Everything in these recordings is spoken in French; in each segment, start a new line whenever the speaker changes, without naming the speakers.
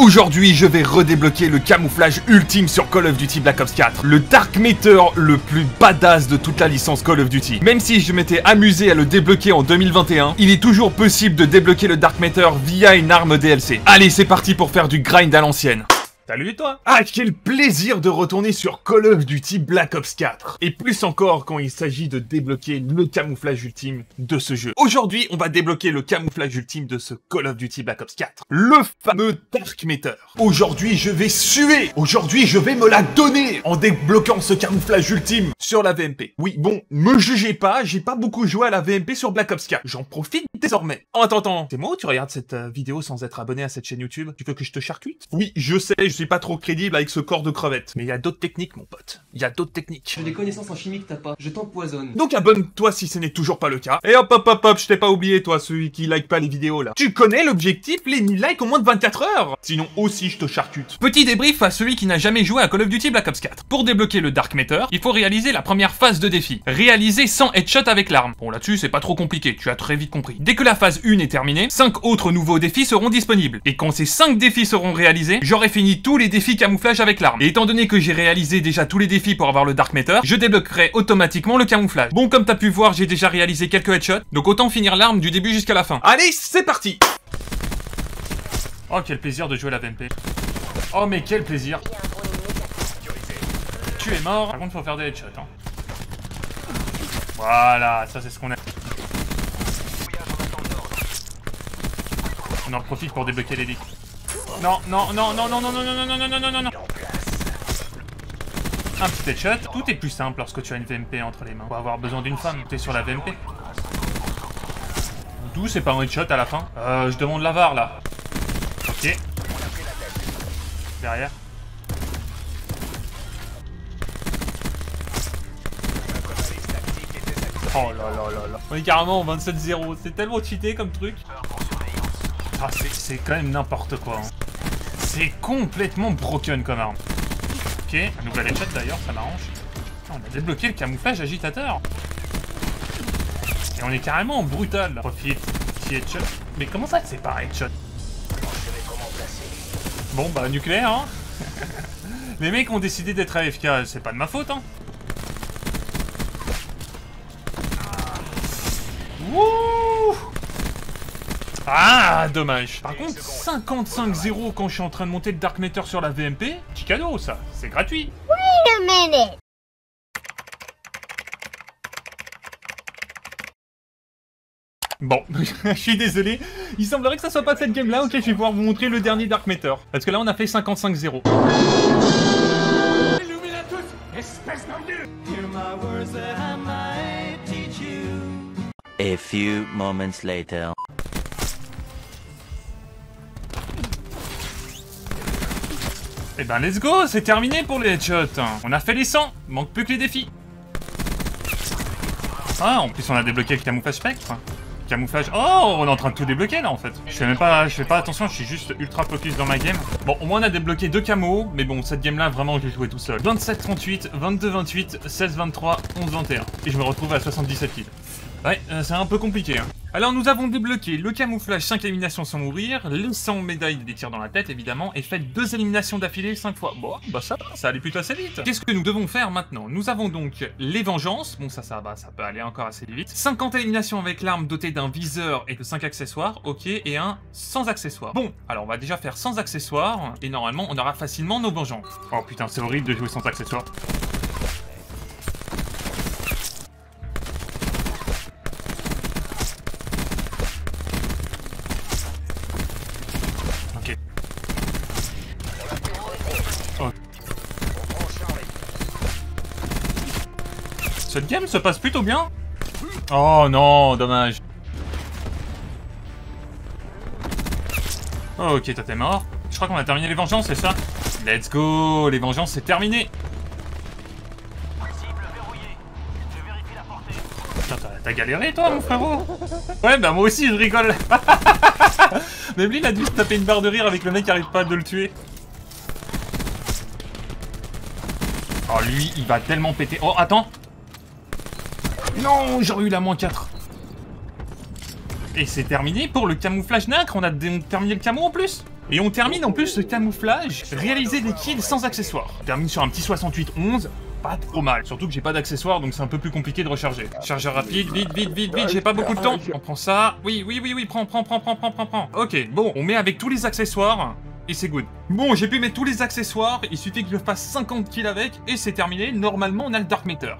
Aujourd'hui, je vais redébloquer le camouflage ultime sur Call of Duty Black Ops 4. Le Dark Matter le plus badass de toute la licence Call of Duty. Même si je m'étais amusé à le débloquer en 2021, il est toujours possible de débloquer le Dark Matter via une arme DLC. Allez, c'est parti pour faire du grind à l'ancienne. Salut toi! Ah, quel plaisir de retourner sur Call of Duty Black Ops 4. Et plus encore quand il s'agit de débloquer le camouflage ultime de ce jeu. Aujourd'hui, on va débloquer le camouflage ultime de ce Call of Duty Black Ops 4. Le fameux Dark Matter. Aujourd'hui, je vais suer. Aujourd'hui, je vais me la donner en débloquant ce camouflage ultime sur la VMP. Oui, bon, me jugez pas, j'ai pas beaucoup joué à la VMP sur Black Ops 4. J'en profite désormais. En attendant, c'est moi ou tu regardes cette vidéo sans être abonné à cette chaîne YouTube? Tu veux que je te charcute? Oui, je sais, je suis pas trop crédible avec ce corps de crevette. Mais il y a d'autres techniques, mon pote. Il y a d'autres techniques.
J'ai des connaissances en chimie que t'as pas. Je t'empoisonne.
Donc abonne-toi si ce n'est toujours pas le cas. Et hop hop hop hop, je t'ai pas oublié toi, celui qui like pas les vidéos là. Tu connais l'objectif, les 1000 likes en moins de 24 heures. Sinon aussi je te charcute. Petit débrief à celui qui n'a jamais joué à Call of Duty Black Ops 4. Pour débloquer le Dark Matter, il faut réaliser la première phase de défi. Réaliser 100 headshots avec l'arme. Bon là-dessus c'est pas trop compliqué, tu as très vite compris. Dès que la phase 1 est terminée, 5 autres nouveaux défis seront disponibles. Et quand ces 5 défis seront réalisés, j'aurai fini tous les défis camouflage avec l'arme. Et étant donné que j'ai réalisé déjà tous les défis pour avoir le Dark Matter, je débloquerai automatiquement le camouflage. Bon, comme t'as pu voir, j'ai déjà réalisé quelques headshots, donc autant finir l'arme du début jusqu'à la fin. Allez, c'est parti! Oh, quel plaisir de jouer la VMP. Oh, mais quel plaisir. Tu es mort. Par contre, faut faire des headshots, hein. Voilà, ça c'est ce qu'on a. On en profite pour débloquer les défis. Non, non, non, non, non, non, non, non, non, non, non, non, non, non. Un petit headshot. Tout est plus simple lorsque tu as une VMP entre les mains. Faut avoir besoin d'une femme. T'es sur la VMP. D'où c'est pas un headshot à la fin? Je demande la VAR là. Ok. Derrière. Oh là là là là. On est carrément en 27-0. C'est tellement cheaté comme truc. Ah, c'est quand même n'importe quoi. Hein. C'est complètement broken comme arme. Ok, un nouvel headshot d'ailleurs, ça m'arrange. On a débloqué le camouflage agitateur. Et on est carrément en brutal. Profite, petit headshot. Mais comment ça c'est pas un headshot? Bon bah nucléaire hein. Les mecs ont décidé d'être AFK, c'est pas de ma faute hein. Wouh. Ah, dommage. Par contre, 55-0 quand je suis en train de monter le Dark Matter sur la VMP, petit cadeau ça, c'est gratuit.
Wait a minute.
Bon, je suis désolé, il semblerait que ça soit pas cette game là, ok je vais pouvoir vous montrer le dernier Dark Matter. Parce que là on a fait 55-0.
A few moments later.
Eh ben let's go, c'est terminé pour les headshots. On a fait les 100, manque plus que les défis. Ah, en plus on a débloqué le camouflage spectre. Camouflage... Oh, on est en train de tout débloquer là en fait. Je fais pas attention, je suis juste ultra focus dans ma game. Bon, au moins on a débloqué 2 camos, mais bon, cette game là, vraiment, j'ai joué tout seul. 27-38, 22-28, 16-23, 11-21. Et je me retrouve à 77 kills. Ouais, c'est un peu compliqué. Hein. Alors nous avons débloqué le camouflage 5 éliminations sans mourir, les 100 médailles des tirs dans la tête évidemment, et fait 2 éliminations d'affilée 5 fois. Bon, bah ça allait plutôt assez vite. Qu'est-ce que nous devons faire maintenant? Nous avons donc les vengeances, bon ça va, ça peut aller encore assez vite. 50 éliminations avec l'arme dotée d'un viseur et de 5 accessoires, ok, et un sans accessoires. Bon, alors on va déjà faire sans accessoires, et normalement on aura facilement nos vengeances. Oh putain, c'est horrible de jouer sans accessoires. Cette game se passe plutôt bien. Oh non, dommage. Oh, ok, toi t'es mort. Je crois qu'on a terminé les vengeances, c'est ça? Let's go, les vengeances c'est terminé. Putain, t'as galéré toi mon frérot? Ouais, bah moi aussi je rigole. Même lui il a dû se taper une barre de rire avec le mec qui arrive pas de le tuer. Oh lui, il va tellement péter. Oh, attends. Non, j'aurais eu la -4. Et c'est terminé pour le camouflage nacre. On a terminé le camo en plus. Et on termine en plus ce camouflage, réaliser des kills sans accessoires. On termine sur un petit 68-11, pas trop mal. Surtout que j'ai pas d'accessoires, donc c'est un peu plus compliqué de recharger. Chargeur rapide, vite, vite, vite, vite, j'ai pas beaucoup de temps. On prend ça. Oui, prends. Ok, bon, on met avec tous les accessoires. Et c'est good. Bon, j'ai pu mettre tous les accessoires, il suffit que je fasse 50 kills avec, et c'est terminé. Normalement, on a le Dark Matter.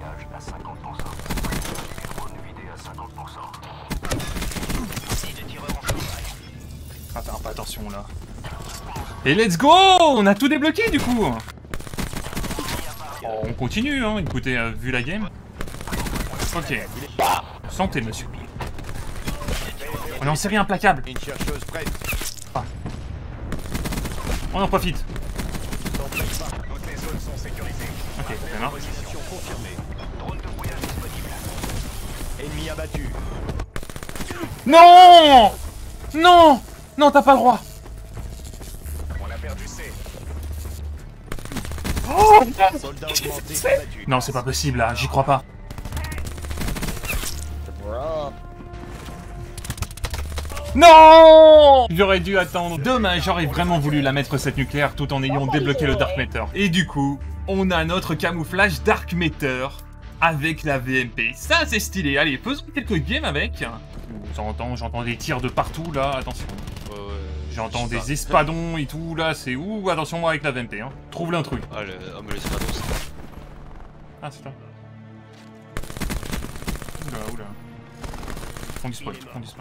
Attends, pas attention là. Et let's go! On a tout débloqué du coup! Oh, on continue, hein, écoutez, vu la game. Ok. Santé, monsieur. On est en série implacable. Ah. On en profite. Ok, c'est mort.
Ennemi abattu.
Non! Non! Non, t'as pas le droit!
On a perdu C.
Oh!
Soldat augmenté abattu.
Non, c'est pas possible là, j'y crois pas. Non! J'aurais dû attendre. Dommage, j'aurais vraiment voulu la mettre cette nucléaire tout en ayant débloqué le Dark Matter. Et du coup, on a notre camouflage Dark Matter avec la VMP. Ça, c'est stylé. Allez, faisons quelques games avec. J'entends des tirs de partout là, attention. J'entends des espadons et tout là, c'est où? Attention moi avec la VMP, hein. Trouve l'intrus.
Ah, mais l'espadon, c'est...
Ah, c'est toi. Oula. On disparaît.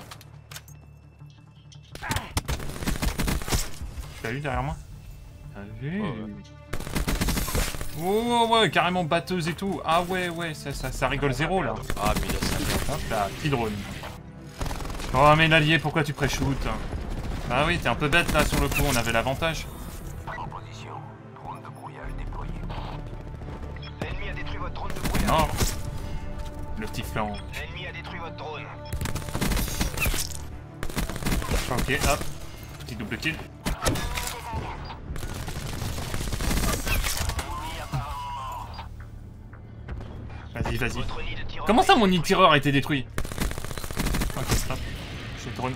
T'as vu derrière moi? T'as vu? Oh ouais, carrément batteuse et tout. Ah ouais, ça rigole zéro là.
Ah, mais il a ça.
Hop là, petit drone. Oh mais l'allié, pourquoi tu pré-shoot? Ah oui, t'es un peu bête là sur le coup, on avait l'avantage.
L'ennemi a détruit votre drone de brouillage.
Non. Le petit flanc.
L'ennemi a détruit votre drone.
Ok, hop. Petit double kill. Vas-y. Comment ça mon nid tireur a été détruit? Ok, stop. J'ai le drone.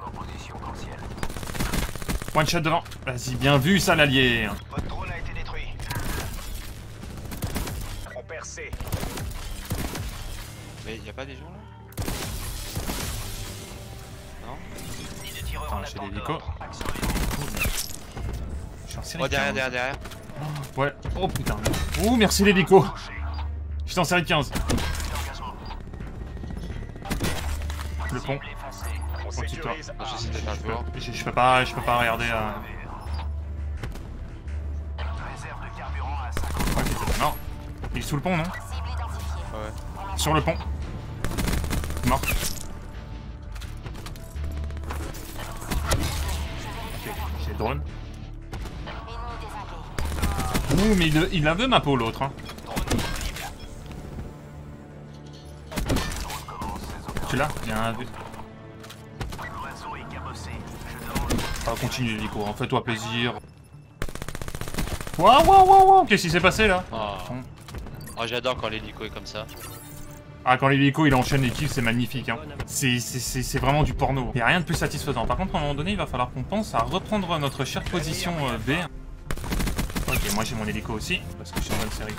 One shot devant. Vas-y, bien vu ça l'allié.
Votre drone a été détruit. On perd C.
Mais y'a pas des gens là? Non?
Attends, j'ai l'hélico. Je suis en série
Oh, derrière,
15.
derrière.
Ouais. Oh putain. Oh, merci l'hélico. Je suis en série 15. Le pont.
On sécurise.
Non, j'essaie de faire le tour.
Je peux pas regarder.
Réserve de carburant à 50.
Non. Il est sous le pont, non?
Ouais.
Sur le pont. Mort. Ok, j'ai le drone. Ouh, mais il la veut ma peau l'autre. Hein. Tu l'as? Bien vu. Ah, continue l'hélico, hein. Fais-toi plaisir. Waouh. Qu'est-ce qui s'est passé là?
Oh, j'adore quand l'hélico est comme ça.
Ah, quand l'hélico il enchaîne les kills, c'est magnifique. Hein. C'est vraiment du porno. Il n'y a rien de plus satisfaisant. Par contre, à un moment donné, il va falloir qu'on pense à reprendre notre chère position B. Ok, moi j'ai mon hélico aussi, parce que je suis en bonne série.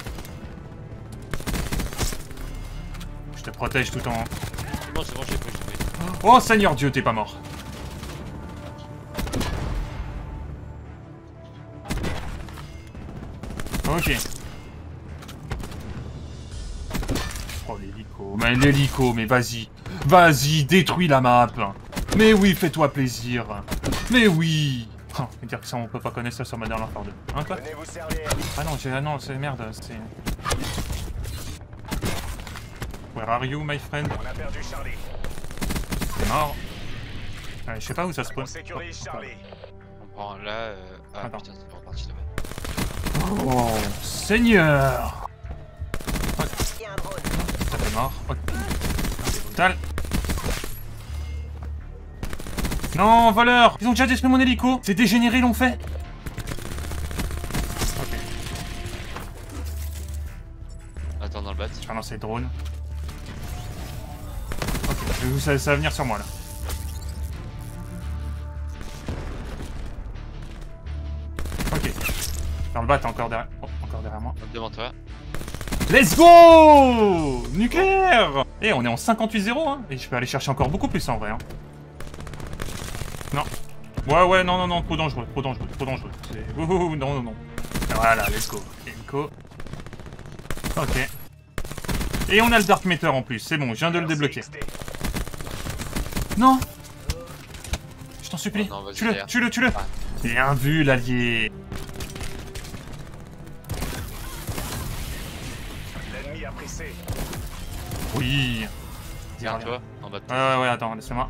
Je te protège tout en...
C'est bon, j'ai pris.
Oh Seigneur Dieu, t'es pas mort. Ok. Oh l'hélico, mais vas-y. Vas-y, détruis la map. Mais oui, fais-toi plaisir. Mais oui. Oh, dire que ça, on peut pas connaître ça sur Modern Warfare 2. Hein, quoi?
Venez vous servir.
Ah non, c'est merde, c'est... Where are you, my friend?
On a perdu Charlie.
C'est mort. Je sais pas où ça se
On
pose.
sécurise Charlie.
On prend là. Ah
Attends.
putain, c'est reparti là-bas.
Oh, Seigneur! Ok. Ça fait mort. Ok. C'est brutal. Non, voleur! Ils ont déjà détruit mon hélico! C'est dégénéré, l'ont fait! Ok.
Attends, dans le bat.
Je vais lancer le drone. Ok, ça va venir sur moi là. Dans le bas, t'es encore derrière. Oh, encore derrière moi.
Devant toi.
Let's go! Nucléaire! Et on est en 58-0, hein. Et je peux aller chercher encore beaucoup plus en vrai, hein. Non. Ouais, non, trop dangereux. Ouh, non. Voilà, let's go. Enco. Ok. Et on a le Dark Matter en plus, c'est bon, je viens de le débloquer. Non! Je t'en supplie,
Oh non, vas-y,
tue-le,
derrière.
tue-le. Bien vu, l'allié.
L'ennemi a pressé.
Oui.
Derrière toi, en bas de toi.
Ouais, attends, laisse-moi.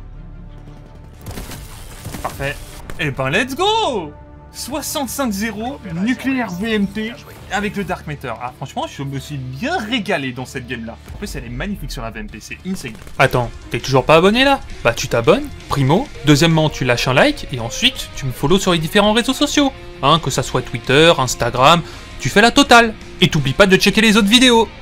Parfait. Et ben, let's go! 65-0, nucléaire VMT avec le Dark Matter. Ah, franchement, je me suis bien régalé dans cette game-là. En plus, elle est magnifique sur la VMT, c'est insane. Attends, t'es toujours pas abonné là? Bah, tu t'abonnes, primo. Deuxièmement, tu lâches un like. Et ensuite, tu me follow sur les différents réseaux sociaux. Hein, que ça soit Twitter, Instagram, tu fais la totale. Et t'oublies pas de checker les autres vidéos.